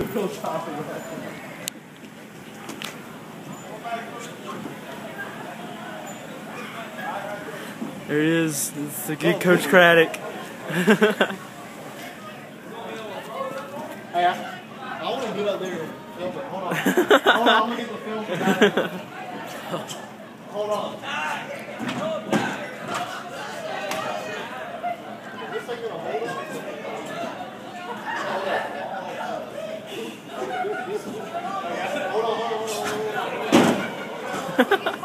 real top of that. There it is. It's a good Coach Craddock. Hey, I want to get up there and film it. Hold on. Hold on, I'm going to get the film for that. Hold on. Is this thing going to hold up? Hold on. Hold on.